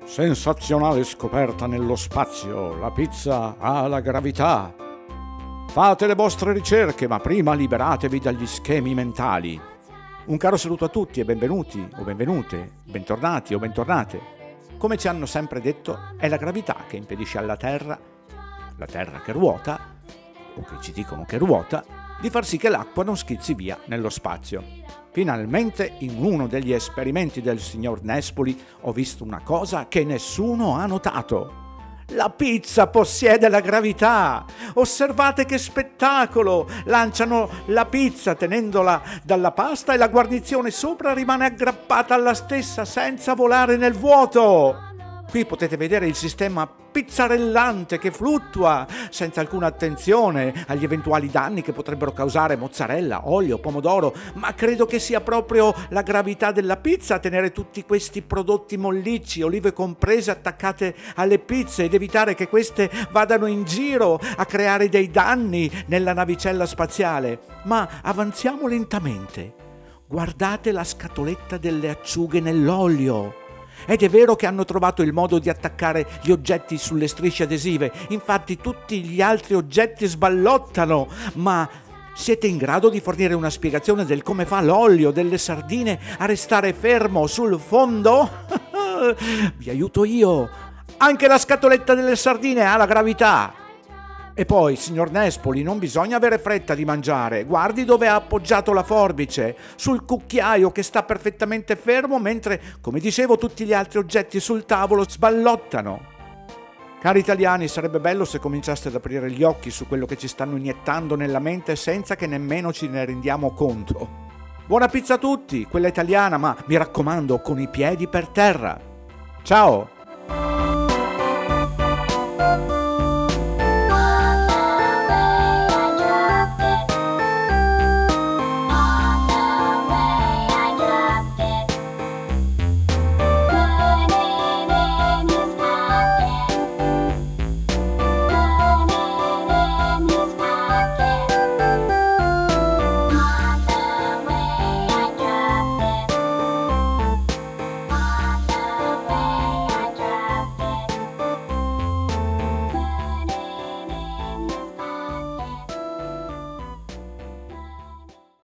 Sensazionale scoperta nello spazio, la pizza ha la gravità. Fate le vostre ricerche, ma prima liberatevi dagli schemi mentali. Un caro saluto a tutti e benvenuti o benvenute, bentornati o bentornate. Come ci hanno sempre detto, è la gravità che impedisce alla Terra, la Terra che ruota, o che ci dicono che ruota, di far sì che l'acqua non schizzi via nello spazio. Finalmente, in uno degli esperimenti del signor Nespoli, ho visto una cosa che nessuno ha notato. La pizza possiede la gravità! Osservate che spettacolo! Lanciano la pizza tenendola dalla pasta e la guarnizione sopra rimane aggrappata alla stessa senza volare nel vuoto! Qui potete vedere il sistema pizzarellante che fluttua senza alcuna attenzione agli eventuali danni che potrebbero causare mozzarella, olio, pomodoro, ma credo che sia proprio la gravità della pizza a tenere tutti questi prodotti mollicci, olive comprese, attaccate alle pizze ed evitare che queste vadano in giro a creare dei danni nella navicella spaziale. Ma avanziamo lentamente. Guardate la scatoletta delle acciughe nell'olio. Ed è vero che hanno trovato il modo di attaccare gli oggetti sulle strisce adesive, infatti tutti gli altri oggetti sballottano, ma siete in grado di fornire una spiegazione del come fa l'olio delle sardine a restare fermo sul fondo? Vi aiuto io! Anche la scatoletta delle sardine ha la gravità! E poi, signor Nespoli, non bisogna avere fretta di mangiare. Guardi dove ha appoggiato la forbice, sul cucchiaio che sta perfettamente fermo, mentre, come dicevo, tutti gli altri oggetti sul tavolo sballottano. Cari italiani, sarebbe bello se cominciaste ad aprire gli occhi su quello che ci stanno iniettando nella mente senza che nemmeno ce ne rendiamo conto. Buona pizza a tutti, quella italiana, ma mi raccomando, con i piedi per terra. Ciao!